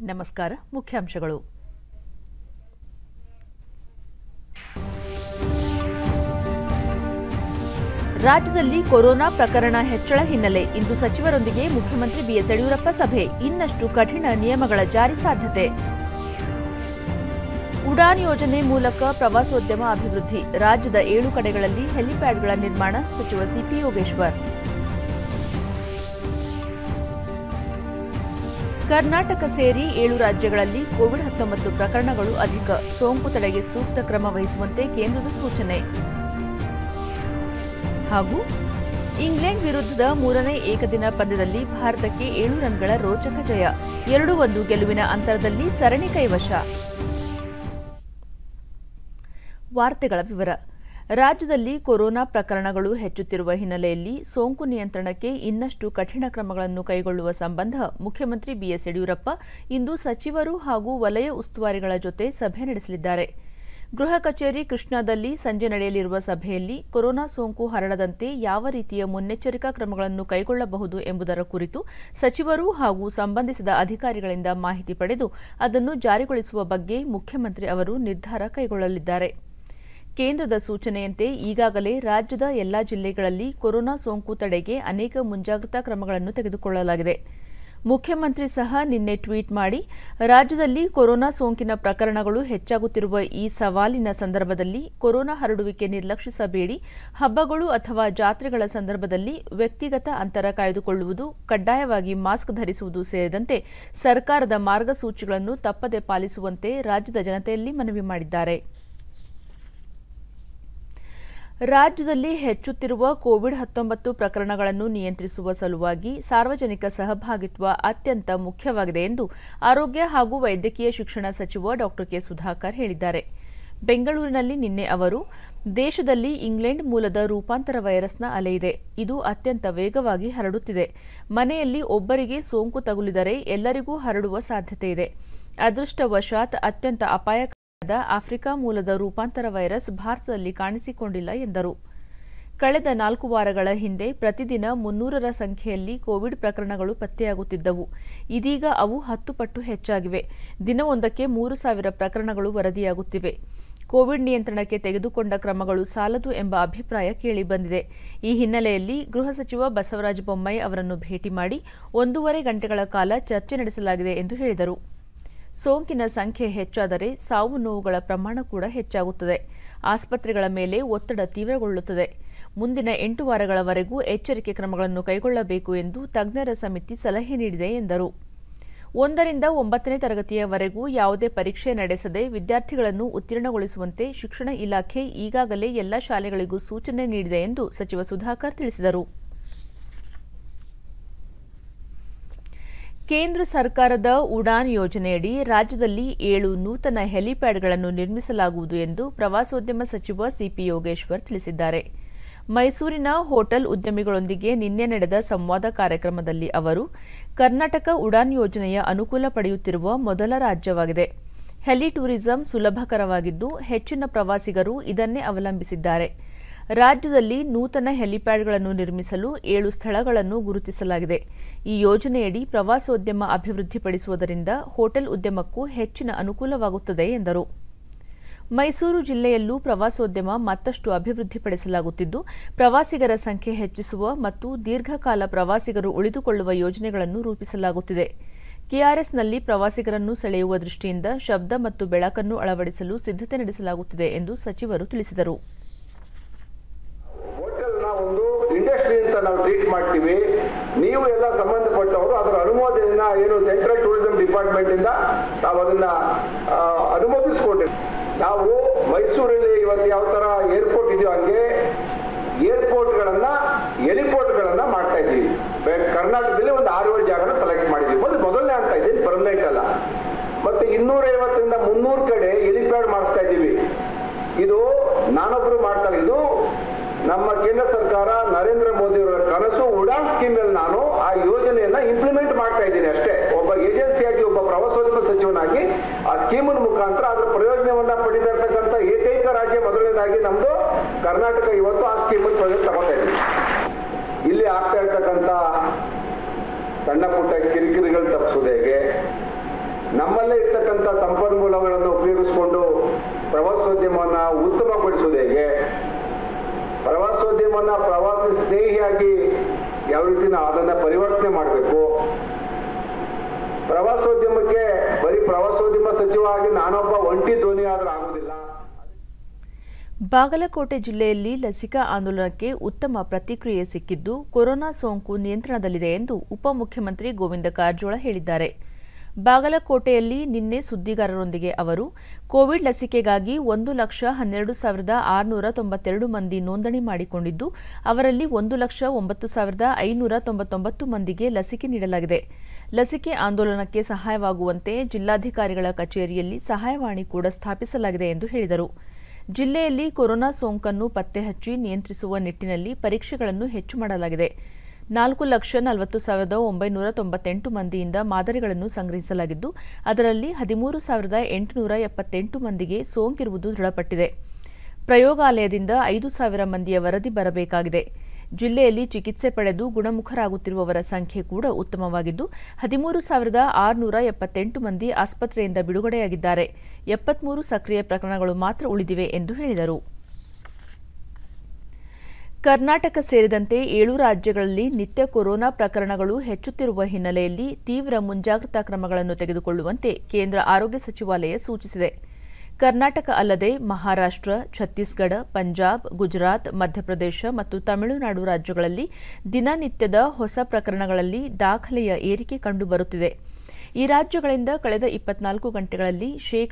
ನಮಸ್ಕಾರ. ಮುಖ್ಯಾಂಶಗಳು. ರಾಜ್ಯದಲ್ಲಿ ಕೊರೋನಾ ಪ್ರಕರಣ ಹೆಚ್ಚಳ ಹಿನ್ನೆಲೆ ಇಂದು ಸಚಿವರೊಂದಿಗೆ ಮುಖ್ಯಮಂತ್ರಿ ಬಿಎಸ್ ಯಡಿಯೂರಪ್ಪ ಸಭೆ. ಇನ್ನಷ್ಟು ಕಠಿಣ ನಿಯಮಗಳ ಜಾರಿ ಸಾಧ್ಯತೆ. ಉಡಾನ್ ಯೋಜನೆ ಮೂಲಕ ಪ್ರವಾಸೋದ್ಯಮ ಅಭಿವೃದ್ಧಿ. ರಾಜ್ಯದ 7 ಕಡೆಗಳಲ್ಲಿ ಹೆಲಿಪ್ಯಾಡ್ಗಳ ನಿರ್ಮಾಣ. ಸಚಿವ ಸಿಪಿ ಯೋಗೇಶ್ವರ್. ಕರ್ನಾಟಕ ಸೇರಿ 7 ರಾಜ್ಯಗಳಲ್ಲಿ ಕೋವಿಡ್-19 ಪ್ರಕರಣಗಳು ಅಧಿಕ. ಸೋಂಕು ತಡೆಗೆ ಸೂಕ್ತ ಕ್ರಮ ವಹಿಸುವಂತೆ ಕೇಂದ್ರದ ಸೂಚನೆ. ಹಾಗೂ ಇಂಗ್ಲೆಂಡ್ ವಿರುದ್ಧದ 3ನೇ ಏಕದಿನ ಪಂದ್ಯದಲ್ಲಿ ಭಾರತಕ್ಕೆ 7 ರನ್ಗಳ ರೋಚಕ ಜಯ. 2-1 ಗೆಲುವಿನ ಅಂತರದಲ್ಲಿ ಸರಣಿ ಕೈವಶ. ವಾರ್ತೆಗಳ ವಿವರ. ರಾಜ್ಯದಲ್ಲಿ ಕೊರೋನಾ ಪ್ರಕರಣಗಳು ಹೆಚ್ಚುತ್ತಿರುವ ಹಿನ್ನೆಲೆಯಲ್ಲಿ ಸೋಂಕು ನಿಯಂತ್ರಣಕ್ಕೆ ಇನ್ನಷ್ಟು ಕಠಿಣ ಕ್ರಮಗಳನ್ನು ಕೈಗೊಳ್ಳುವ ಸಂಬಂಧ ಮುಖ್ಯಮಂತ್ರಿ ಬಿಎಸ್ ಯಡಿಯೂರಪ್ಪ ಇಂದು ಸಚಿವರು ಹಾಗೂ ವಲಯ ಉಸ್ತುವಾರಿಗಳ ಜೊತೆ ಸಭೆ ನಡೆಸಲಿದ್ದಾರೆ. ಗೃಹ ಕಚೇರಿ ಕೃಷ್ಣಾದಲ್ಲಿ ಸಂಜೆ ನಡೆಯಲಿರುವ ಸಭೆಯಲ್ಲಿ ಕೊರೋನಾ ಸೋಂಕು ಹರಡದಂತೆ ಯಾವ ರೀತಿಯ ಮುನ್ನೆಚ್ಚರಿಕಾ ಕ್ರಮಗಳನ್ನು ಕೈಗೊಳ್ಳಬಹುದು ಎಂಬುದರ ಕುರಿತು ಸಚಿವರು ಹಾಗೂ ಸಂಬಂಧಿಸಿದ ಅಧಿಕಾರಿಗಳಿಂದ ಮಾಹಿತಿ ಪಡೆದು ಅದನ್ನು ಜಾರಿಗೊಳಿಸುವ ಬಗ್ಗೆ ಮುಖ್ಯಮಂತ್ರಿ ಅವರು ನಿರ್ಧಾರ ಕೈಗೊಳ್ಳಲಿದ್ದಾರೆ. ಕೇಂದ್ರದ ಸೂಚನೆಯಂತೆ ಈಗಾಗಲೇ ರಾಜ್ಯದ ಎಲ್ಲಾ ಜಿಲ್ಲೆಗಳಲ್ಲಿ ಕೊರೋನಾ ಸೋಂಕು ತಡೆಗೆ ಅನೇಕ ಮುಂಜಾಗ್ರತಾ ಕ್ರಮಗಳನ್ನು ತೆಗೆದುಕೊಳ್ಳಲಾಗಿದೆ. ಮುಖ್ಯಮಂತ್ರಿ ಸಹ ನಿನ್ನೆ ಟ್ವೀಟ್ ಮಾಡಿ, ರಾಜ್ಯದಲ್ಲಿ ಕೊರೋನಾ ಸೋಂಕಿನ ಪ್ರಕರಣಗಳು ಹೆಚ್ಚಾಗುತ್ತಿರುವ ಈ ಸವಾಲಿನ ಸಂದರ್ಭದಲ್ಲಿ ಕೊರೋನಾ ಹರಡುವಿಕೆ ನಿರ್ಲಕ್ಷಿಸಬೇಡಿ. ಹಬ್ಬಗಳು ಅಥವಾ ಜಾತ್ರೆಗಳ ಸಂದರ್ಭದಲ್ಲಿ ವ್ಯಕ್ತಿಗತ ಅಂತರ ಕಾಯ್ದುಕೊಳ್ಳುವುದು, ಕಡ್ಡಾಯವಾಗಿ ಮಾಸ್ಕ್ ಧರಿಸುವುದು ಸೇರಿದಂತೆ ಸರ್ಕಾರದ ಮಾರ್ಗಸೂಚಿಗಳನ್ನು ತಪ್ಪದೆ ಪಾಲಿಸುವಂತೆ ರಾಜ್ಯದ ಜನತೆಯಲ್ಲಿ ಮನವಿ ಮಾಡಿದ್ದಾರೆ. ರಾಜ್ಯದಲ್ಲಿ ಹೆಚ್ಚುತ್ತಿರುವ ಕೋವಿಡ್-19 ಪ್ರಕರಣಗಳನ್ನು ನಿಯಂತ್ರಿಸುವ ಸಲುವಾಗಿ ಸಾರ್ವಜನಿಕ ಸಹಭಾಗಿತ್ವ ಅತ್ಯಂತ ಮುಖ್ಯವಾಗಿದೆ ಎಂದು ಆರೋಗ್ಯ ಹಾಗೂ ವೈದ್ಯಕೀಯ ಶಿಕ್ಷಣ ಸಚಿವ ಡಾ ಕೆ ಸುಧಾಕರ್ ಹೇಳಿದ್ದಾರೆ. ಬೆಂಗಳೂರಿನಲ್ಲಿ ನಿನ್ನೆ ಅವರು, ದೇಶದಲ್ಲಿ ಇಂಗ್ಲೆಂಡ್ ಮೂಲದ ರೂಪಾಂತರ ವೈರಸ್ನ ಅಲೆಯಿದೆ. ಇದು ಅತ್ಯಂತ ವೇಗವಾಗಿ ಹರಡುತ್ತಿದೆ. ಮನೆಯಲ್ಲಿ ಒಬ್ಬರಿಗೆ ಸೋಂಕು ತಗುಲಿದರೆ ಎಲ್ಲರಿಗೂ ಹರಡುವ ಸಾಧ್ಯತೆ ಇದೆ. ಅದೃಷ್ಟವಶಾತ್ ಅತ್ಯಂತ ಅಪಾಯಕಾರಿ ಆಫ್ರಿಕಾ ಮೂಲದ ರೂಪಾಂತರ ವೈರಸ್ ಭಾರತದಲ್ಲಿ ಕಾಣಿಸಿಕೊಂಡಿಲ್ಲ ಎಂದರು. ಕಳೆದ 4 ವಾರಗಳ ಹಿಂದೆ ಪ್ರತಿದಿನ 300ರ ಸಂಖ್ಯೆಯಲ್ಲಿ ಕೋವಿಡ್ ಪ್ರಕರಣಗಳು ಪತ್ತೆಯಾಗುತ್ತಿದ್ದವು. ಇದೀಗ ಅವು 10 ಪಟ್ಟು ಹೆಚ್ಚಾಗಿವೆ. ದಿನವೊಂದಕ್ಕೆ 3,000 ಪ್ರಕರಣಗಳು ವರದಿಯಾಗುತ್ತಿವೆ. ಕೋವಿಡ್ ನಿಯಂತ್ರಣಕ್ಕೆ ತೆಗೆದುಕೊಂಡ ಕ್ರಮಗಳು ಸಾಲದು ಎಂಬ ಅಭಿಪ್ರಾಯ ಕೇಳಿಬಂದಿದೆ. ಈ ಹಿನ್ನೆಲೆಯಲ್ಲಿ ಗೃಹ ಸಚಿವ ಬಸವರಾಜ ಬೊಮ್ಮಾಯಿ ಅವರನ್ನು ಭೇಟಿ ಮಾಡಿ 1.5 ಗಂಟೆಗಳ ಕಾಲ ಚರ್ಚೆ ನಡೆಸಲಾಗಿದೆ ಎಂದು ಹೇಳಿದರು. ಸೋಂಕಿನ ಸಂಖ್ಯೆ ಹೆಚ್ಚಾದರೆ ಸಾವು ನೋವುಗಳ ಪ್ರಮಾಣ ಕೂಡ ಹೆಚ್ಚಾಗುತ್ತದೆ. ಆಸ್ಪತ್ರೆಗಳ ಮೇಲೆ ಒತ್ತಡ ತೀವ್ರಗೊಳ್ಳುತ್ತದೆ. ಮುಂದಿನ 8 ವಾರಗಳವರೆಗೂ ಎಚ್ಚರಿಕೆ ಕ್ರಮಗಳನ್ನು ಕೈಗೊಳ್ಳಬೇಕು ಎಂದು ತಜ್ಞರ ಸಮಿತಿ ಸಲಹೆ ನೀಡಿದೆ ಎಂದರು. 1ರಿಂದ 9ನೇ ತರಗತಿಯವರೆಗೂ ಯಾವುದೇ ಪರೀಕ್ಷೆ ನಡೆಸದೆ ವಿದ್ಯಾರ್ಥಿಗಳನ್ನು ಉತ್ತೀರ್ಣಗೊಳಿಸುವಂತೆ ಶಿಕ್ಷಣ ಇಲಾಖೆ ಈಗಾಗಲೇ ಎಲ್ಲ ಶಾಲೆಗಳಿಗೂ ಸೂಚನೆ ನೀಡಿದೆ ಎಂದು ಸಚಿವ ಸುಧಾಕರ್ ತಿಳಿಸಿದರು. ಕೇಂದ್ರ ಸರ್ಕಾರದ ಉಡಾನ್ ಯೋಜನೆಯಡಿ ರಾಜ್ಯದಲ್ಲಿ 7 ನೂತನ ಹೆಲಿಪ್ಯಾಡ್ಗಳನ್ನು ನಿರ್ಮಿಸಲಾಗುವುದು ಎಂದು ಪ್ರವಾಸೋದ್ಯಮ ಸಚಿವ ಸಿಪಿ ಯೋಗೇಶ್ವರ್ ತಿಳಿಸಿದ್ದಾರೆ. ಮೈಸೂರಿನ ಹೋಟೆಲ್ ಉದ್ಯಮಿಗಳೊಂದಿಗೆ ನಿನ್ನೆ ನಡೆದ ಸಂವಾದ ಕಾರ್ಯಕ್ರಮದಲ್ಲಿ ಅವರು, ಕರ್ನಾಟಕ ಉಡಾನ್ ಯೋಜನೆಯ ಅನುಕೂಲ ಪಡೆಯುತ್ತಿರುವ ಮೊದಲ ರಾಜ್ಯವಾಗಿದೆ. ಹೆಲಿ ಟೂರಿಸಂ ಸುಲಭಕರವಾಗಿದ್ದು ಹೆಚ್ಚಿನ ಪ್ರವಾಸಿಗರು ಇದನ್ನೇ ಅವಲಂಬಿಸಿದ್ದಾರೆ. ರಾಜ್ಯದಲ್ಲಿ ನೂತನ ಹೆಲಿಪ್ಯಾಡ್ಗಳನ್ನು ನಿರ್ಮಿಸಲು 7 ಸ್ಥಳಗಳನ್ನು ಗುರುತಿಸಲಾಗಿದೆ. ಈ ಯೋಜನೆಯಡಿ ಪ್ರವಾಸೋದ್ಯಮ ಅಭಿವೃದ್ಧಿಪಡಿಸುವುದರಿಂದ ಹೋಟೆಲ್ ಉದ್ಯಮಕ್ಕೂ ಹೆಚ್ಚಿನ ಅನುಕೂಲವಾಗುತ್ತದೆ ಎಂದರು. ಮೈಸೂರು ಜಿಲ್ಲೆಯಲ್ಲೂ ಪ್ರವಾಸೋದ್ಯಮ ಮತ್ತಷ್ಟು ಅಭಿವೃದ್ಧಿಪಡಿಸಲಾಗುತ್ತಿದ್ದು, ಪ್ರವಾಸಿಗರ ಸಂಖ್ಯೆ ಹೆಚ್ಚಿಸುವ ಮತ್ತು ದೀರ್ಘಕಾಲ ಪ್ರವಾಸಿಗರು ಉಳಿದುಕೊಳ್ಳುವ ಯೋಜನೆಗಳನ್ನು ರೂಪಿಸಲಾಗುತ್ತಿದೆ. ಕೆಆರ್ಎಸ್ನಲ್ಲಿ ಪ್ರವಾಸಿಗರನ್ನು ಸೆಳೆಯುವ ದೃಷ್ಟಿಯಿಂದ ಶಬ್ದ ಮತ್ತು ಬೆಳಕನ್ನು ಅಳವಡಿಸಲು ಸಿದ್ಧತೆ ನಡೆಸಲಾಗುತ್ತಿದೆ ಎಂದು ಸಚಿವರು ತಿಳಿಸಿದರು. ಒಂದು ಇಂಡಸ್ಟ್ರಿ ಅಂತ ನಾವು ಟ್ರೀಟ್ ಮಾಡ್ತೀವಿ. ನೀವು ಎಲ್ಲ ಸಂಬಂಧಪಟ್ಟವರು ಅದರ ಅನುಮೋದನೆಯನ್ನ ಏನು ಸೆಂಟ್ರಲ್ ಟೂರಿಸಂ ಡಿಪಾರ್ಟ್ಮೆಂಟ್ ಇಂದ ತಾವು ಅದನ್ನ ಅನುಮೋದಿಸಿಕೊಂಡ್ರಿ. ನಾವು ಮೈಸೂರಲ್ಲಿ ಇವತ್ತು ಯಾವ ತರ ಏರ್ಪೋರ್ಟ್ ಇದೆಯೋ ಹಂಗೆ ಏರ್ಪೋರ್ಟ್ಗಳನ್ನ ಎಲಿಪೋರ್ಟ್ಗಳನ್ನ ಮಾಡ್ತಾ ಇದ್ದೀವಿ. ಕರ್ನಾಟಕದಲ್ಲಿ ಒಂದು 6-7 ಜಾಗನ ಸೆಲೆಕ್ಟ್ ಮಾಡಿದ್ವಿ. ಮೊದಲನೇ ಅಂತ ಇದ್ದೀನಿ, ಪರ್ಮನೆಂಟ್ ಅಲ್ಲ. ಮತ್ತೆ 250ರಿಂದ 300 ಕಡೆ ಎಲಿಪ್ಯಾಡ್ ಮಾಡಿಸ್ತಾ ಇದ್ದೀವಿ. ಇದು ನಾನೊಬ್ರು ಮಾಡ್ತಾರೆ. ಇದು ನಮ್ಮ ಕೇಂದ್ರ ಸರ್ಕಾರ ನರೇಂದ್ರ ಮೋದಿ ಅವರ ಕನಸು. ಉಡಾನ್ ಸ್ಕೀಮ್ ಅಲ್ಲಿ ನಾನು ಆ ಯೋಜನೆಯನ್ನ ಇಂಪ್ಲಿಮೆಂಟ್ ಮಾಡ್ತಾ ಇದ್ದೀನಿ ಅಷ್ಟೇ. ಒಬ್ಬ ಏಜೆನ್ಸಿಯಾಗಿ, ಒಬ್ಬ ಪ್ರವಾಸೋದ್ಯಮ ಸಚಿವನಾಗಿ ಆ ಸ್ಕೀಮಿನ ಮುಖಾಂತರ ಅದರ ಪ್ರಯೋಜನವನ್ನ ಪಡಿತಾ ಇರ್ತಕ್ಕಂಥ ಏಕೈಕ ರಾಜ್ಯ ಮೊದಲನೇದಾಗಿ ನಮ್ದು ಕರ್ನಾಟಕ. ಇವತ್ತು ಆ ಸ್ಕೀಮ್ ಪ್ರಯೋಜನ ತಗೋತಾ ಇದ್ದೀವಿ. ಇಲ್ಲಿ ಆಗ್ತಾ ಇರ್ತಕ್ಕಂಥ ಸಣ್ಣ ಪುಟ್ಟ ಕಿರಿಕಿರಿಗಳು ತಪ್ಪಿಸೋದು ಹೇಗೆ, ನಮ್ಮಲ್ಲೇ ಇರ್ತಕ್ಕಂಥ ಸಂಪನ್ಮೂಲಗಳನ್ನು ಉಪಯೋಗಿಸಿಕೊಂಡು ಪ್ರವಾಸೋದ್ಯಮವನ್ನು ಉತ್ತಮಗೊಳಿಸುವುದು ಹೇಗೆ, ಪ್ರವಾಸೋದ್ಯಮನ ಪ್ರವಾಸಿ ಸ್ನೇಹಿಯಾಗಿ ಯಾವ ರೀತಿ ನಾವು ಅದನ್ನು ಪರಿವರ್ತನೆ ಮಾಡಬೇಕು, ಪ್ರವಾಸೋದ್ಯಮಕ್ಕೆ ಬರೀ ಪ್ರವಾಸೋದ್ಯಮ ಸಚಿವ ಆಗಿ ನಾನೊಬ್ಬ ಒಂಟಿ ಧ್ವನಿ ಆದರೂ ಆಗುವುದಿಲ್ಲ. ಬಾಗಲಕೋಟೆ ಜಿಲ್ಲೆಯಲ್ಲಿ ಲಸಿಕಾ ಆಂದೋಲನಕ್ಕೆ ಉತ್ತಮ ಪ್ರತಿಕ್ರಿಯೆ ಸಿಕ್ಕಿದ್ದು ಕೊರೋನಾ ಸೋಂಕು ನಿಯಂತ್ರಣದಲ್ಲಿದೆ ಎಂದು ಉಪಮುಖ್ಯಮಂತ್ರಿ ಗೋವಿಂದ ಕಾರಜೋಳ ಹೇಳಿದ್ದಾರೆ. ಬಾಗಲಕೋಟೆಯಲ್ಲಿ ನಿನ್ನೆ ಸುದ್ದಿಗಾರರೊಂದಿಗೆ ಅವರು ಕೋವಿಡ್ ಲಸಿಕೆಗಾಗಿ 1,12,692 ಮಂದಿ ನೋಂದಣಿ ಮಾಡಿಕೊಂಡಿದ್ದು ಅವರಲ್ಲಿ 1,09,599 ಮಂದಿಗೆ ಲಸಿಕೆ ನೀಡಲಾಗಿದೆ. ಲಸಿಕೆ ಆಂದೋಲನಕ್ಕೆ ಸಹಾಯವಾಗುವಂತೆ ಜಿಲ್ಲಾಧಿಕಾರಿಗಳ ಕಚೇರಿಯಲ್ಲಿ ಸಹಾಯವಾಣಿ ಕೂಡ ಸ್ಥಾಪಿಸಲಾಗಿದೆ ಎಂದು ಹೇಳಿದರು. ಜಿಲ್ಲೆಯಲ್ಲಿ ಕೊರೋನಾ ಸೋಂಕನ್ನು ಪತ್ತೆ ಹಚ್ಚಿ ನಿಯಂತ್ರಿಸುವ ನಿಟ್ಟಿನಲ್ಲಿ ಪರೀಕ್ಷೆಗಳನ್ನು ಹೆಚ್ಚು ಮಾಡಲಾಗಿದೆ. 4,40,998 ಮಂದಿಯಿಂದ ಮಾದರಿಗಳನ್ನು ಸಂಗ್ರಹಿಸಲಾಗಿದ್ದು ಅದರಲ್ಲಿ 13,878 ಮಂದಿಗೆ ಸೋಂಕಿರುವುದು ದೃಢಪಟ್ಟಿದೆ. ಪ್ರಯೋಗಾಲಯದಿಂದ 5,000 ಮಂದಿಯ ವರದಿ ಬರಬೇಕಾಗಿದೆ. ಜಿಲ್ಲೆಯಲ್ಲಿ ಚಿಕಿತ್ಸೆ ಪಡೆದು ಗುಣಮುಖರಾಗುತ್ತಿರುವವರ ಸಂಖ್ಯೆ ಕೂಡ ಉತ್ತಮವಾಗಿದ್ದು 13,678 ಮಂದಿ ಆಸ್ಪತ್ರೆಯಿಂದ ಬಿಡುಗಡೆಯಾಗಿದ್ದಾರೆ. 73 ಸಕ್ರಿಯ ಪ್ರಕರಣಗಳು ಮಾತ್ರ ಉಳಿದಿವೆ ಎಂದು ಹೇಳಿದರು. ಕರ್ನಾಟಕ ಸೇರಿದಂತೆ 7 ರಾಜ್ಯಗಳಲ್ಲಿ ನಿತ್ಯ ಕೊರೋನಾ ಪ್ರಕರಣಗಳು ಹೆಚ್ಚುತ್ತಿರುವ ಹಿನ್ನೆಲೆಯಲ್ಲಿ ತೀವ್ರ ಮುಂಜಾಗ್ರತಾ ಕ್ರಮಗಳನ್ನು ತೆಗೆದುಕೊಳ್ಳುವಂತೆ ಕೇಂದ್ರ ಆರೋಗ್ಯ ಸಚಿವಾಲಯ ಸೂಚಿಸಿದೆ. ಕರ್ನಾಟಕ ಅಲ್ಲದೆ ಮಹಾರಾಷ್ಟ್ರ, ಛತ್ತೀಸ್ಗಢ, ಪಂಜಾಬ್, ಗುಜರಾತ್, ಮಧ್ಯಪ್ರದೇಶ ಮತ್ತು ತಮಿಳುನಾಡು ರಾಜ್ಯಗಳಲ್ಲಿ ದಿನನಿತ್ಯದ ಹೊಸ ಪ್ರಕರಣಗಳಲ್ಲಿ ದಾಖಲೆಯ ಏರಿಕೆ ಕಂಡುಬರುತ್ತಿದೆ. ಈ ರಾಜ್ಯಗಳಿಂದ ಕಳೆದ 24 ಗಂಟೆಗಳಲ್ಲಿ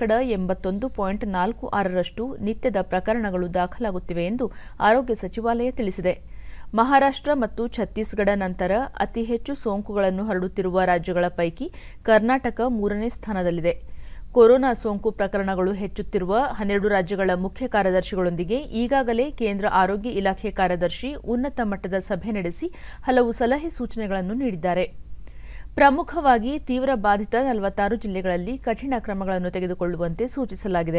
81.46% ನಿತ್ಯದ ಪ್ರಕರಣಗಳು ದಾಖಲಾಗುತ್ತಿವೆ ಎಂದು ಆರೋಗ್ಯ ಸಚಿವಾಲಯ ತಿಳಿಸಿದೆ. ಮಹಾರಾಷ್ಟ್ರ ಮತ್ತು ಛತ್ತೀಸ್ಗಢ ನಂತರ ಅತಿ ಹೆಚ್ಚು ಸೋಂಕುಗಳನ್ನು ಹರಡುತ್ತಿರುವ ರಾಜ್ಯಗಳ ಪೈಕಿ ಕರ್ನಾಟಕ 3ನೇ ಸ್ಥಾನದಲ್ಲಿದೆ. ಕೊರೋನಾ ಸೋಂಕು ಪ್ರಕರಣಗಳು ಹೆಚ್ಚುತ್ತಿರುವ 12 ರಾಜ್ಯಗಳ ಮುಖ್ಯ ಕಾರ್ಯದರ್ಶಿಗಳೊಂದಿಗೆ ಈಗಾಗಲೇ ಕೇಂದ್ರ ಆರೋಗ್ಯ ಇಲಾಖೆ ಕಾರ್ಯದರ್ಶಿ ಉನ್ನತ ಮಟ್ಟದ ಸಭೆ ನಡೆಸಿ ಹಲವು ಸಲಹೆ ಸೂಚನೆಗಳನ್ನು ನೀಡಿದ್ದಾರೆ. ಪ್ರಮುಖವಾಗಿ ತೀವ್ರ ಬಾಧಿತ 46 ಜಿಲ್ಲೆಗಳಲ್ಲಿ ಕಠಿಣ ಕ್ರಮಗಳನ್ನು ತೆಗೆದುಕೊಳ್ಳುವಂತೆ ಸೂಚಿಸಲಾಗಿದೆ.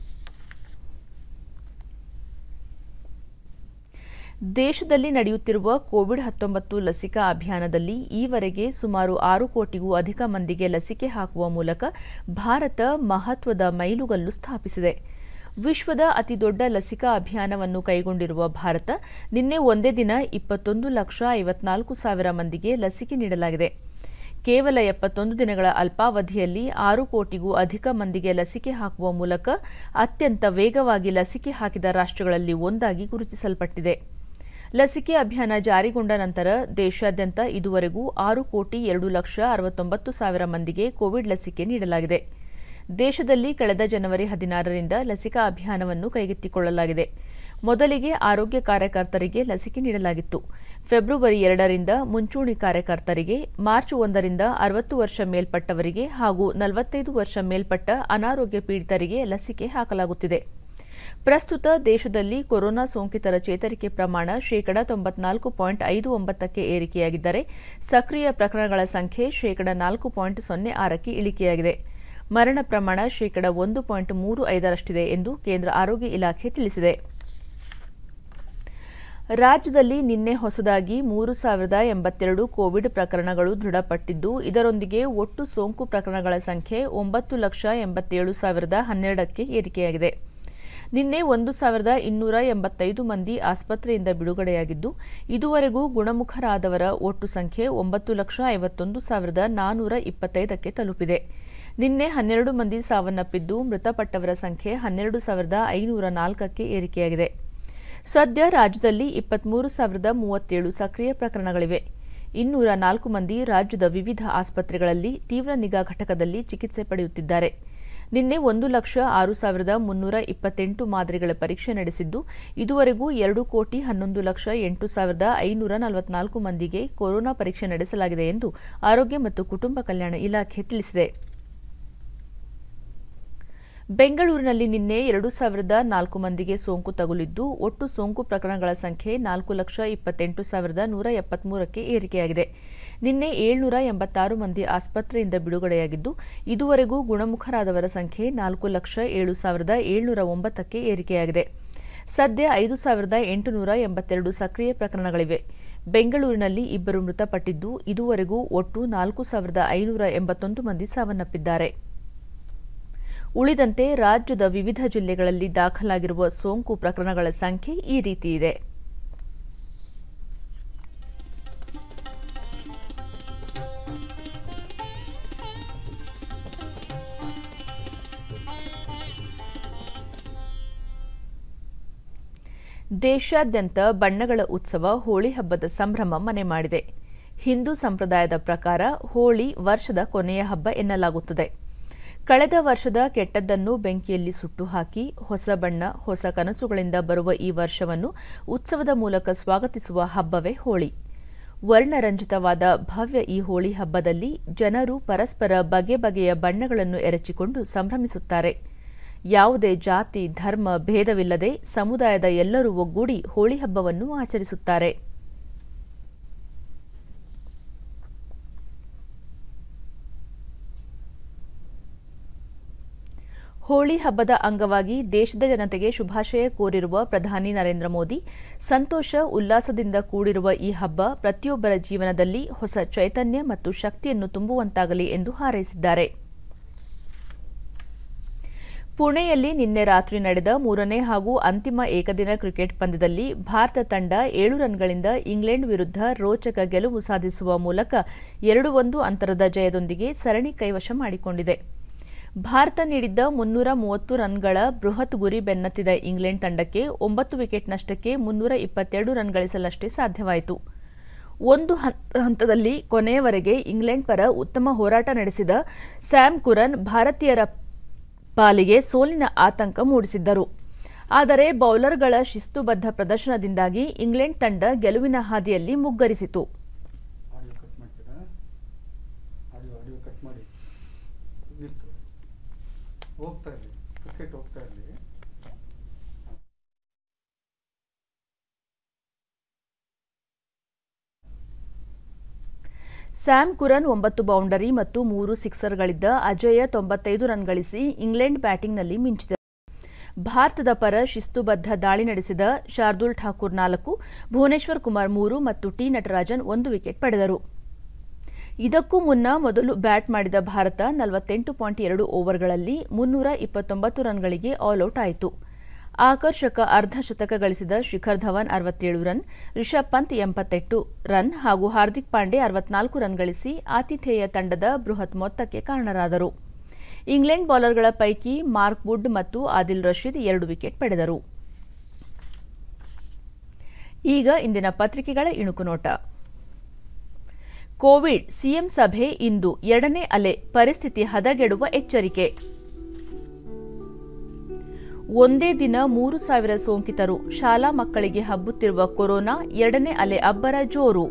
ದೇಶದಲ್ಲಿ ನಡೆಯುತ್ತಿರುವ ಕೋವಿಡ್-19 ಲಸಿಕಾ ಅಭಿಯಾನದಲ್ಲಿ ಈವರೆಗೆ ಸುಮಾರು 6 ಕೋಟಿಗೂ ಅಧಿಕ ಮಂದಿಗೆ ಲಸಿಕೆ ಹಾಕುವ ಮೂಲಕ ಭಾರತ ಮಹತ್ವದ ಮೈಲುಗಲ್ಲು ಸ್ಥಾಪಿಸಿದೆ. ವಿಶ್ವದ ಅತಿದೊಡ್ಡ ಲಸಿಕಾ ಅಭಿಯಾನವನ್ನು ಕೈಗೊಂಡಿರುವ ಭಾರತ ನಿನ್ನೆ ಒಂದೇ ದಿನ 21,54,000 ಮಂದಿಗೆ ಲಸಿಕೆ ನೀಡಲಾಗಿದೆ. ಕೇವಲ 71 ದಿನಗಳ ಅಲ್ಪಾವಧಿಯಲ್ಲಿ 6 ಕೋಟಿಗೂ ಅಧಿಕ ಮಂದಿಗೆ ಲಸಿಕೆ ಹಾಕುವ ಮೂಲಕ ಅತ್ಯಂತ ವೇಗವಾಗಿ ಲಸಿಕೆ ಹಾಕಿದ ರಾಷ್ಟ್ರಗಳಲ್ಲಿ ಒಂದಾಗಿ ಗುರುತಿಸಲ್ಪಟ್ಟಿದೆ. ಲಸಿಕೆ ಅಭಿಯಾನ ಜಾರಿಗೊಂಡ ನಂತರ ದೇಶಾದ್ಯಂತ ಇದುವರೆಗೂ 6,02,69,000 ಮಂದಿಗೆ ಕೋವಿಡ್ ಲಸಿಕೆ ನೀಡಲಾಗಿದೆ. ದೇಶದಲ್ಲಿ ಕಳೆದ ಜನವರಿ 16ರಿಂದ ಲಸಿಕಾ ಅಭಿಯಾನವನ್ನು ಕೈಗೆತ್ತಿಕೊಳ್ಳಲಾಗಿದೆ. ಮೊದಲಿಗೆ ಆರೋಗ್ಯ ಕಾರ್ಯಕರ್ತರಿಗೆ ಲಸಿಕೆ ನೀಡಲಾಗಿತ್ತು. ಫೆಬ್ರವರಿ 2ರಿಂದ ಮುಂಚೂಣಿ ಕಾರ್ಯಕರ್ತರಿಗೆ, ಮಾರ್ಚ್ 1ರಿಂದ 60 ವರ್ಷ ಮೇಲ್ಪಟ್ಟವರಿಗೆ ಹಾಗೂ 45 ವರ್ಷ ಮೇಲ್ಪಟ್ಟ ಅನಾರೋಗ್ಯ ಪೀಡಿತರಿಗೆ ಲಸಿಕೆ ಹಾಕಲಾಗುತ್ತಿದೆ. ಪ್ರಸ್ತುತ ದೇಶದಲ್ಲಿ ಕೊರೋನಾ ಸೋಂಕಿತರ ಚೇತರಿಕೆ ಪ್ರಮಾಣ 94.59% ಏರಿಕೆಯಾಗಿದ್ದರೆ ಸಕ್ರಿಯ ಪ್ರಕರಣಗಳ ಸಂಖ್ಯೆ 4.06% ಇಳಿಕೆಯಾಗಿದೆ. ಮರಣ ಪ್ರಮಾಣ 1.35% ಎಂದು ಕೇಂದ್ರ ಆರೋಗ್ಯ ಇಲಾಖೆ ತಿಳಿಸಿದೆ. ರಾಜ್ಯದಲ್ಲಿ ನಿನ್ನೆ ಹೊಸದಾಗಿ 3,082 ಕೋವಿಡ್ ಪ್ರಕರಣಗಳು ದೃಢಪಟ್ಟಿದ್ದು ಇದರೊಂದಿಗೆ ಒಟ್ಟು ಸೋಂಕು ಪ್ರಕರಣಗಳ ಸಂಖ್ಯೆ 9,87,012ಕ್ಕೆ ಏರಿಕೆಯಾಗಿದೆ. ನಿನ್ನೆ 1,285 ಮಂದಿ ಆಸ್ಪತ್ರೆಯಿಂದ ಬಿಡುಗಡೆಯಾಗಿದ್ದು ಇದುವರೆಗೂ ಗುಣಮುಖರಾದವರ ಒಟ್ಟು ಸಂಖ್ಯೆ 9,51,425ಕ್ಕೆ ತಲುಪಿದೆ. ನಿನ್ನೆ 12 ಮಂದಿ ಸಾವನ್ನಪ್ಪಿದ್ದು ಮೃತಪಟ್ಟವರ ಸಂಖ್ಯೆ 12,504ಕ್ಕೆ ಏರಿಕೆಯಾಗಿದೆ. ಸದ್ಯ ರಾಜ್ಯದಲ್ಲಿ 23,037 ಸಕ್ರಿಯ ಪ್ರಕರಣಗಳಿವೆ. 204 ಮಂದಿ ರಾಜ್ಯದ ವಿವಿಧ ಆಸ್ಪತ್ರೆಗಳಲ್ಲಿ ತೀವ್ರ ನಿಗಾ ಘಟಕದಲ್ಲಿ ಚಿಕಿತ್ಸೆ ಪಡೆಯುತ್ತಿದ್ದಾರೆ. ನಿನ್ನೆ 1,06,328 ಮಾದರಿಗಳ ಪರೀಕ್ಷೆ ನಡೆಸಿದ್ದು ಇದುವರೆಗೂ 2,11,08,544 ಮಂದಿಗೆ ಕೊರೋನಾ ಪರೀಕ್ಷೆ ನಡೆಸಲಾಗಿದೆ ಎಂದು ಆರೋಗ್ಯ ಮತ್ತು ಕುಟುಂಬ ಕಲ್ಯಾಣ ಇಲಾಖೆ ತಿಳಿಸಿದೆ. ಬೆಂಗಳೂರಿನಲ್ಲಿ ನಿನ್ನೆ 2,004 ಮಂದಿಗೆ ಸೋಂಕು ತಗುಲಿದ್ದು ಒಟ್ಟು ಸೋಂಕು ಪ್ರಕರಣಗಳ ಸಂಖ್ಯೆ 4,28,173ಕ್ಕೆ ಏರಿಕೆಯಾಗಿದೆ. ನಿನ್ನೆ 786 ಮಂದಿ ಆಸ್ಪತ್ರೆಯಿಂದ ಬಿಡುಗಡೆಯಾಗಿದ್ದು ಇದುವರೆಗೂ ಗುಣಮುಖರಾದವರ ಸಂಖ್ಯೆ 4,07,709ಕ್ಕೆ ಏರಿಕೆಯಾಗಿದೆ. ಸದ್ಯ 5,882 ಸಕ್ರಿಯ ಪ್ರಕರಣಗಳಿವೆ. ಬೆಂಗಳೂರಿನಲ್ಲಿ 2 ಮೃತಪಟ್ಟಿದ್ದು ಇದುವರೆಗೂ ಒಟ್ಟು 4,581 ಮಂದಿ ಸಾವನ್ನಪ್ಪಿದ್ದಾರೆ. ಉಳಿದಂತೆ ರಾಜ್ಯದ ವಿವಿಧ ಜಿಲ್ಲೆಗಳಲ್ಲಿ ದಾಖಲಾಗಿರುವ ಸೋಂಕು ಪ್ರಕರಣಗಳ ಸಂಖ್ಯೆ ಈ ರೀತಿ ಇದೆ. ದೇಶಾದ್ಯಂತ ಬಣ್ಣಗಳ ಉತ್ಸವ ಹೋಳಿ ಹಬ್ಬದ ಸಂಭ್ರಮ ಮನೆ ಮಾಡಿದೆ. ಹಿಂದೂ ಸಂಪ್ರದಾಯದ ಪ್ರಕಾರ ಹೋಳಿ ವರ್ಷದ ಕೊನೆಯ ಹಬ್ಬ ಎನ್ನಲಾಗುತ್ತದೆ. ಕಳೆದ ವರ್ಷದ ಕೆಟ್ಟದ್ದನ್ನು ಬೆಂಕಿಯಲ್ಲಿ ಸುಟ್ಟು ಹಾಕಿ ಹೊಸ ಬಣ್ಣ, ಹೊಸ ಕನಸುಗಳಿಂದ ಬರುವ ಈ ವರ್ಷವನ್ನು ಉತ್ಸವದ ಮೂಲಕ ಸ್ವಾಗತಿಸುವ ಹಬ್ಬವೇ ಹೋಳಿ. ವರ್ಣರಂಜಿತವಾದ ಭವ್ಯ ಈ ಹೋಳಿ ಹಬ್ಬದಲ್ಲಿ ಜನರು ಪರಸ್ಪರ ಬಗೆ ಬಗೆಯ ಬಣ್ಣಗಳನ್ನು ಎರಚಿಕೊಂಡು ಸಂಭ್ರಮಿಸುತ್ತಾರೆ. ಯಾವುದೇ ಜಾತಿ, ಧರ್ಮ ಭೇದವಿಲ್ಲದೆ ಸಮುದಾಯದ ಎಲ್ಲರೂ ಒಗ್ಗೂಡಿ ಹೋಳಿ ಹಬ್ಬವನ್ನು ಆಚರಿಸುತ್ತಾರೆ. ಹೋಳಿ ಹಬ್ಬದ ಅಂಗವಾಗಿ ದೇಶದ ಜನತೆಗೆ ಶುಭಾಶಯ ಕೋರಿರುವ ಪ್ರಧಾನಿ ನರೇಂದ್ರ ಮೋದಿ, ಸಂತೋಷ, ಉಲ್ಲಾಸದಿಂದ ಕೂಡಿರುವ ಈ ಹಬ್ಬ ಪ್ರತಿಯೊಬ್ಬರ ಜೀವನದಲ್ಲಿ ಹೊಸ ಚೈತನ್ಯ ಮತ್ತು ಶಕ್ತಿಯನ್ನು ತುಂಬುವಂತಾಗಲಿ ಎಂದು ಹಾರೈಸಿದ್ದಾರೆ. ಪುಣೆಯಲ್ಲಿ ನಿನ್ನೆ ರಾತ್ರಿ ನಡೆದ 3ನೇ ಹಾಗೂ ಅಂತಿಮ ಏಕದಿನ ಕ್ರಿಕೆಟ್ ಪಂದ್ಯದಲ್ಲಿ ಭಾರತ ತಂಡ 7 ರನ್ಗಳಿಂದ ಇಂಗ್ಲೆಂಡ್ ವಿರುದ್ಧ ರೋಚಕ ಗೆಲುವು ಸಾಧಿಸುವ ಮೂಲಕ 2-1 ಅಂತರದ ಜಯದೊಂದಿಗೆ ಸರಣಿ ಕೈವಶ ಮಾಡಿಕೊಂಡಿದೆ. ಭಾರತ ನೀಡಿದ್ದ 330 ರನ್ಗಳ ಬೃಹತ್ ಗುರಿ ಬೆನ್ನತ್ತಿದ ಇಂಗ್ಲೆಂಡ್ ತಂಡಕ್ಕೆ 9 ವಿಕೆಟ್ ನಷ್ಟಕ್ಕೆ 322 ರನ್ ಗಳಿಸಲಷ್ಟೇ ಸಾಧ್ಯವಾಯಿತು. ಒಂದು ಹಂತದಲ್ಲಿ ಕೊನೆಯವರೆಗೆ ಇಂಗ್ಲೆಂಡ್ ಪರ ಉತ್ತಮ ಹೋರಾಟ ನಡೆಸಿದ ಸ್ಯಾಮ್ ಕುರನ್ ಭಾರತೀಯರ ಪಾಲಿಗೆ ಸೋಲಿನ ಆತಂಕ ಮೂಡಿಸಿದ್ದರು. ಆದರೆ ಬೌಲರ್ಗಳ ಶಿಸ್ತುಬದ್ಧ ಪ್ರದರ್ಶನದಿಂದಾಗಿ ಇಂಗ್ಲೆಂಡ್ ತಂಡ ಗೆಲುವಿನ ಹಾದಿಯಲ್ಲಿ ಮುಗ್ಗರಿಸಿತು. ಸ್ಯಾಮ್ ಕುರನ್ 9 ಬೌಂಡರಿ ಮತ್ತು 3 ಸಿಕ್ಸರ್ಗಳಿದ್ದ ಅಜೇಯ 95 ರನ್ ಗಳಿಸಿ ಇಂಗ್ಲೆಂಡ್ ಬ್ಯಾಟಿಂಗ್ನಲ್ಲಿ ಮಿಂಚಿದರು. ಭಾರತದ ಪರ ಶಿಸ್ತುಬದ್ಧ ದಾಳಿ ನಡೆಸಿದ ಶಾರ್ದೂಲ್ ಠಾಕೂರ್ 4, ಭುವನೇಶ್ವರ್ ಕುಮಾರ್ 3 ಮತ್ತು ಟಿ ನಟರಾಜನ್ 1 ವಿಕೆಟ್ ಪಡೆದರು. ಇದಕ್ಕೂ ಮುನ್ನ ಮೊದಲು ಬ್ಯಾಟ್ ಮಾಡಿದ ಭಾರತ 48.2 ಓವರ್ಗಳಲ್ಲಿ 329 ರನ್ಗಳಿಗೆ ಆಲ್ಔಟ್ ಆಯಿತು. ಆಕರ್ಷಕ ಅರ್ಧ ಶತಕ ಗಳಿಸಿದ ಶಿಖರ್ ಧವನ್ 67 ರನ್, ರಿಷಬ್ ಪಂತ್ 88 ರನ್ ಹಾಗೂ ಹಾರ್ದಿಕ್ ಪಾಂಡೆ 64 ರನ್ ಗಳಿಸಿ ಆತಿಥೇಯ ತಂಡದ ಬೃಹತ್ ಮೊತ್ತಕ್ಕೆ ಕಾರಣರಾದರು. ಇಂಗ್ಲೆಂಡ್ ಬೌಲರ್ಗಳ ಪೈಕಿ ಮಾರ್ಕ್ ವುಡ್ ಮತ್ತು ಆದಿಲ್ ರಶೀದ್ 2 ವಿಕೆಟ್ ಪಡೆದರು. ಈಗ ಇಂದಿನ ಪತ್ರಿಕೆಗಳ ಇಣುಕು ನೋಟ. ಕೋವಿಡ್, ಸಿಎಂ ಸಭೆ ಇಂದು, 2ನೇ ಅಲೆ, ಪರಿಸ್ಥಿತಿ ಹದಗೆಡುವ ಎಚ್ಚರಿಕೆ. ಒಂದೇ ದಿನ 3,000 ಸೋಂಕಿತರು, ಶಾಲಾ ಮಕ್ಕಳಿಗೆ ಹಬ್ಬುತ್ತಿರುವ ಕೊರೋನಾ, 2ನೇ ಅಲೆ ಅಬ್ಬರ ಜೋರು.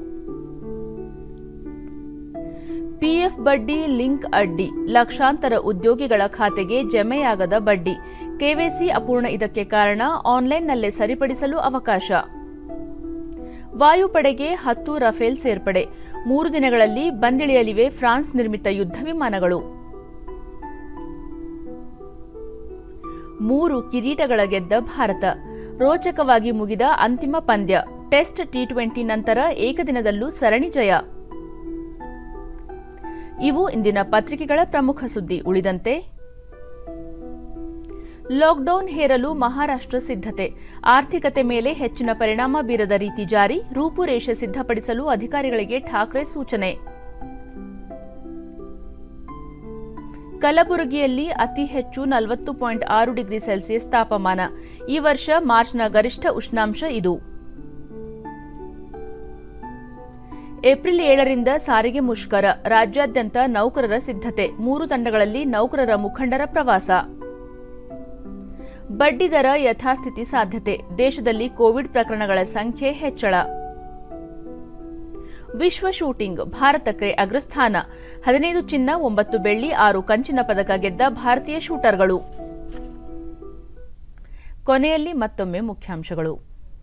ಪಿಎಫ್ ಬಡ್ಡಿ ಲಿಂಕ್ ಅಡ್ಡಿ, ಲಕ್ಷಾಂತರ ಉದ್ಯೋಗಿಗಳ ಖಾತೆಗೆ ಜಮೆಯಾಗದ ಬಡ್ಡಿ, ಕೆವೈಸಿ ಅಪೂರ್ಣ ಇದಕ್ಕೆ ಕಾರಣ, ಆನ್ಲೈನ್ನಲ್ಲೇ ಸರಿಪಡಿಸಲು ಅವಕಾಶ. ವಾಯುಪಡೆಗೆ 10 ರಫೇಲ್ ಸೇರ್ಪಡೆ, 3 ದಿನಗಳಲ್ಲಿ ಬಂದಿಳಿಯಲಿವೆ ಫ್ರಾನ್ಸ್ ನಿರ್ಮಿತ ಯುದ್ಧ ವಿಮಾನಗಳು. 3 ಕಿರೀಟಗಳ ಗೆದ್ದ ಭಾರತ, ರೋಚಕವಾಗಿ ಮುಗಿದ ಅಂತಿಮ ಪಂದ್ಯ, ಟೆಸ್ಟ್ ಟಿ20 ನಂತರ ಏಕದಿನದಲ್ಲೂ ಸರಣಿ ಜಯ. ಇವು ಇಂದಿನ ಪತ್ರಿಕೆಗಳ ಪ್ರಮುಖ ಸುದ್ದಿ. ಉಳಿದಂತೆ ಲಾಕ್ಡೌನ್ ಹೇರಲು ಮಹಾರಾಷ್ಟ್ರ ಸಿದ್ಧತೆ, ಆರ್ಥಿಕತೆ ಮೇಲೆ ಹೆಚ್ಚಿನ ಪರಿಣಾಮ ಬೀರದ ರೀತಿ ಜಾರಿ, ರೂಪುರೇಷೆ ಸಿದ್ಧಪಡಿಸಲು ಅಧಿಕಾರಿಗಳಿಗೆ ಠಾಕ್ರೆ ಸೂಚನೆ. ಕಲಬುರಗಿಯಲ್ಲಿ ಅತಿ ಹೆಚ್ಚು 40.6 ಡಿಗ್ರಿ ಸೆಲ್ಸಿಯಸ್ ತಾಪಮಾನ, ಈ ವರ್ಷ ಮಾರ್ಚ್ನ ಗರಿಷ್ಠ ಉಷ್ಣಾಂಶ ಇದು. ಏಪ್ರಿಲ್ 7ರಿಂದ ಸಾರಿಗೆ ಮುಷ್ಕರ, ರಾಜ್ಯಾದ್ಯಂತ ನೌಕರರ ಸಿದ್ಧತೆ, 3 ತಂಡಗಳಲ್ಲಿ ನೌಕರರ ಮುಖಂಡರ ಪ್ರವಾಸ. ಬಡ್ಡಿದರ ಯಥಾಸ್ಥಿತಿ ಸಾಧ್ಯತೆ, ದೇಶದಲ್ಲಿ ಕೋವಿಡ್ ಪ್ರಕರಣಗಳ ಸಂಖ್ಯೆ ಹೆಚ್ಚಳ. ವಿಶ್ವ ಶೂಟಿಂಗ್, ಭಾರತಕ್ಕೆ ಅಗ್ರಸ್ಥಾನ, 15 ಚಿನ್ನ, 9 ಬೆಳ್ಳಿ, 6 ಕಂಚಿನ ಪದಕ ಗೆದ್ದ ಭಾರತೀಯ ಶೂಟರ್ಗಳು. ಕೊನೆಯಲ್ಲಿ ಮತ್ತೊಮ್ಮೆ ಮುಖ್ಯಾಂಶಗಳು.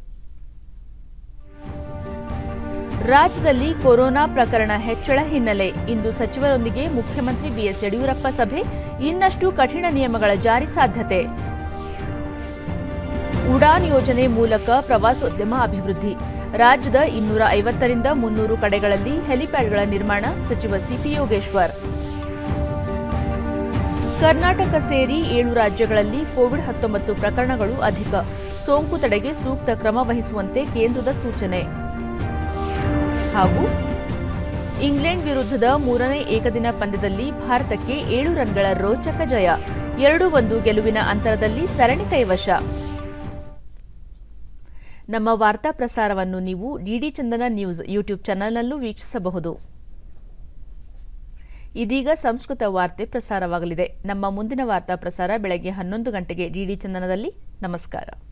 ರಾಜ್ಯದಲ್ಲಿ ಕೊರೋನಾ ಪ್ರಕರಣ ಹೆಚ್ಚಳ ಹಿನ್ನೆಲೆ ಇಂದು ಸಚಿವರೊಂದಿಗೆ ಮುಖ್ಯಮಂತ್ರಿ ಬಿಎಸ್ ಯಡಿಯೂರಪ್ಪ ಸಭೆ, ಇನ್ನಷ್ಟು ಕಠಿಣ ನಿಯಮಗಳ ಜಾರಿ ಸಾಧ್ಯತೆ. ಉಡಾನ್ ಯೋಜನೆ ಮೂಲಕ ಪ್ರವಾಸೋದ್ಯಮ ಅಭಿವೃದ್ಧಿ, ರಾಜ್ಯದ 250ರಿಂದ 300 ಕಡೆಗಳಲ್ಲಿ ಹೆಲಿಪ್ಯಾಡ್ಗಳ ನಿರ್ಮಾಣ, ಸಚಿವ ಸಿಪಿ ಯೋಗೇಶ್ವರ್. ಕರ್ನಾಟಕ ಸೇರಿ 7 ರಾಜ್ಯಗಳಲ್ಲಿ ಕೋವಿಡ್-19 ಪ್ರಕರಣಗಳು ಅಧಿಕ. ಸೋಂಕು ತಡೆಗೆ ಸೂಕ್ತ ಕ್ರಮ ವಹಿಸುವಂತೆ ಕೇಂದ್ರದ ಸೂಚನೆ. ಹಾಗೂ ಇಂಗ್ಲೆಂಡ್ ವಿರುದ್ಧದ 3ನೇ ಏಕದಿನ ಪಂದ್ಯದಲ್ಲಿ ಭಾರತಕ್ಕೆ 7 ರನ್ಗಳ ರೋಚಕ ಜಯ. 2-1 ಗೆಲುವಿನ ಅಂತರದಲ್ಲಿ ಸರಣಿ ಕೈವಶ. ನಮ್ಮ ವಾರ್ತಾ ಪ್ರಸಾರವನ್ನು ನೀವು ಡಿಡಿ ಚಂದನ ನ್ಯೂಸ್ ಯೂಟ್ಯೂಬ್ ಚಾನೆಲ್ನಲ್ಲೂ ವೀಕ್ಷಿಸಬಹುದು. ಇದೀಗ ಸಂಸ್ಕೃತ ವಾರ್ತೆ ಪ್ರಸಾರವಾಗಲಿದೆ. ನಮ್ಮ ಮುಂದಿನ ವಾರ್ತಾ ಪ್ರಸಾರ ಬೆಳಗ್ಗೆ 11 ಗಂಟೆಗೆ ಡಿಡಿ ಚಂದನದಲ್ಲಿ. ನಮಸ್ಕಾರ.